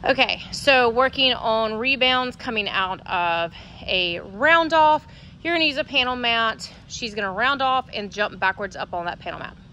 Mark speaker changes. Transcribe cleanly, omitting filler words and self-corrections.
Speaker 1: Okay, so working on rebounds coming out of a round off. You're gonna use a panel mat. She's gonna round off and jump backwards up on that panel mat.